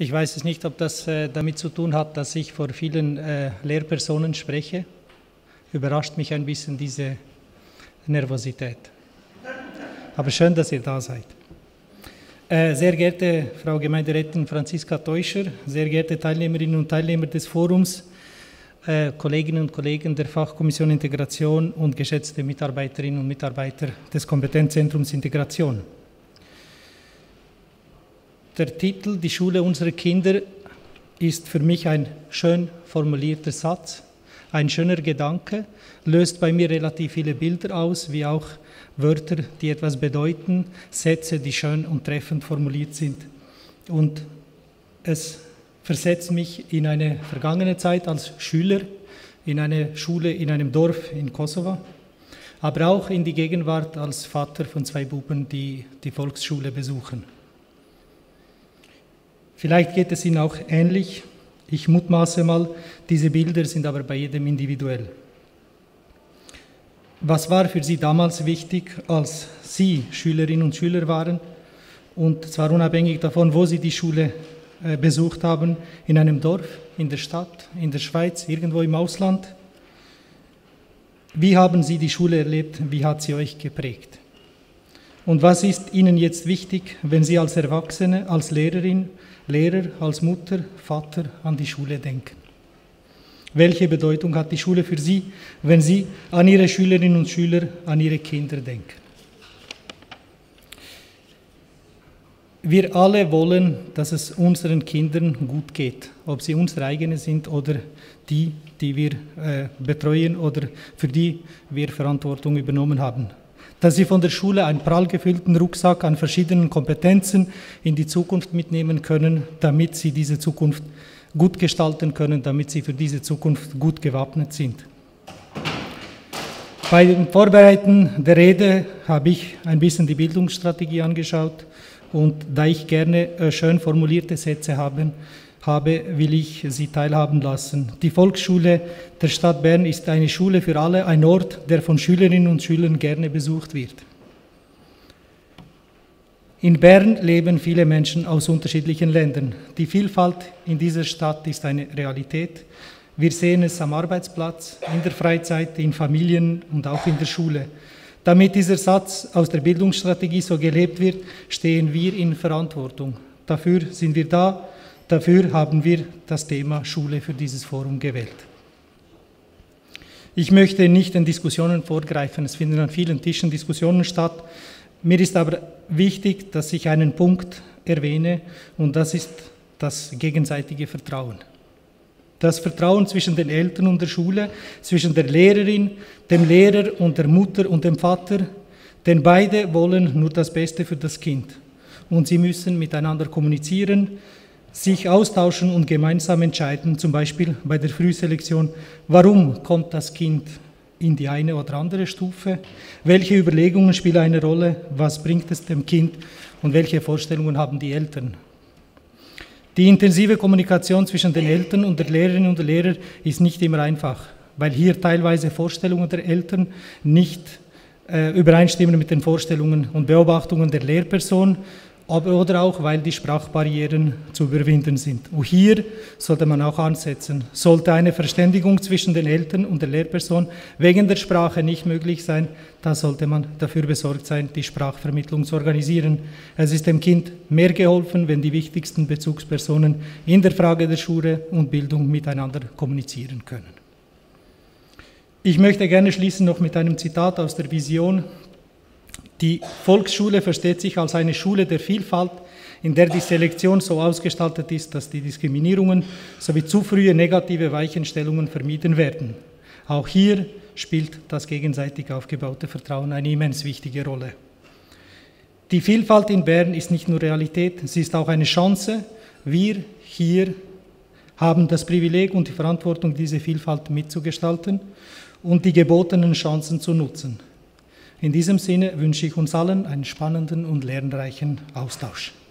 Ich weiß es nicht, ob das damit zu tun hat, dass ich vor vielen Lehrpersonen spreche. Überrascht mich ein bisschen diese Nervosität. Aber schön, dass ihr da seid. Sehr geehrte Frau Gemeinderätin Franziska Teuscher, sehr geehrte Teilnehmerinnen und Teilnehmer des Forums, Kolleginnen und Kollegen der Fachkommission Integration und geschätzte Mitarbeiterinnen und Mitarbeiter des Kompetenzzentrums Integration. Der Titel »Die Schule unserer Kinder« ist für mich ein schön formulierter Satz, ein schöner Gedanke, löst bei mir relativ viele Bilder aus, wie auch Wörter, die etwas bedeuten, Sätze, die schön und treffend formuliert sind. Und es versetzt mich in eine vergangene Zeit als Schüler, in eine Schule in einem Dorf in Kosovo, aber auch in die Gegenwart als Vater von 2 Buben, die die Volksschule besuchen. Vielleicht geht es Ihnen auch ähnlich. Ich mutmaße mal, diese Bilder sind aber bei jedem individuell. Was war für Sie damals wichtig, als Sie Schülerinnen und Schüler waren? Und zwar unabhängig davon, wo Sie die Schule besucht haben, in einem Dorf, in der Stadt, in der Schweiz, irgendwo im Ausland. Wie haben Sie die Schule erlebt? Wie hat sie euch geprägt? Und was ist Ihnen jetzt wichtig, wenn Sie als Erwachsene, als Lehrerin, Lehrer, als Mutter, Vater an die Schule denken? Welche Bedeutung hat die Schule für Sie, wenn Sie an Ihre Schülerinnen und Schüler, an Ihre Kinder denken? Wir alle wollen, dass es unseren Kindern gut geht, ob sie unsere eigene sind oder die, die wir betreuen oder für die wir Verantwortung übernommen haben. Dass sie von der Schule einen prall gefüllten Rucksack an verschiedenen Kompetenzen in die Zukunft mitnehmen können, damit sie diese Zukunft gut gestalten können, damit sie für diese Zukunft gut gewappnet sind. Bei dem Vorbereiten der Rede habe ich ein bisschen die Bildungsstrategie angeschaut und da ich gerne schön formulierte Sätze habe, will ich Sie teilhaben lassen. Die Volksschule der Stadt Bern ist eine Schule für alle, ein Ort, der von Schülerinnen und Schülern gerne besucht wird. In Bern leben viele Menschen aus unterschiedlichen Ländern. Die Vielfalt in dieser Stadt ist eine Realität. Wir sehen es am Arbeitsplatz, in der Freizeit, in Familien und auch in der Schule. Damit dieser Satz aus der Bildungsstrategie so gelebt wird, stehen wir in Verantwortung. Dafür sind wir da. Dafür haben wir das Thema Schule für dieses Forum gewählt. Ich möchte nicht den Diskussionen vorgreifen, es finden an vielen Tischen Diskussionen statt. Mir ist aber wichtig, dass ich einen Punkt erwähne und das ist das gegenseitige Vertrauen. Das Vertrauen zwischen den Eltern und der Schule, zwischen der Lehrerin, dem Lehrer und der Mutter und dem Vater, denn beide wollen nur das Beste für das Kind. Und sie müssen miteinander kommunizieren, sich austauschen und gemeinsam entscheiden, zum Beispiel bei der Frühselektion, warum kommt das Kind in die eine oder andere Stufe, welche Überlegungen spielen eine Rolle, was bringt es dem Kind und welche Vorstellungen haben die Eltern. Die intensive Kommunikation zwischen den Eltern und der Lehrerinnen und der Lehrer ist nicht immer einfach, weil hier teilweise Vorstellungen der Eltern nicht übereinstimmen mit den Vorstellungen und Beobachtungen der Lehrperson, oder auch, weil die Sprachbarrieren zu überwinden sind. Und hier sollte man auch ansetzen. Sollte eine Verständigung zwischen den Eltern und der Lehrperson wegen der Sprache nicht möglich sein, da sollte man dafür besorgt sein, die Sprachvermittlung zu organisieren. Es ist dem Kind mehr geholfen, wenn die wichtigsten Bezugspersonen in der Frage der Schule und Bildung miteinander kommunizieren können. Ich möchte gerne schließen noch mit einem Zitat aus der Vision. Die Volksschule versteht sich als eine Schule der Vielfalt, in der die Selektion so ausgestaltet ist, dass die Diskriminierungen sowie zu frühe negative Weichenstellungen vermieden werden. Auch hier spielt das gegenseitig aufgebaute Vertrauen eine immens wichtige Rolle. Die Vielfalt in Bern ist nicht nur Realität, sie ist auch eine Chance. Wir hier haben das Privileg und die Verantwortung, diese Vielfalt mitzugestalten und die gebotenen Chancen zu nutzen. In diesem Sinne wünsche ich uns allen einen spannenden und lernreichen Austausch.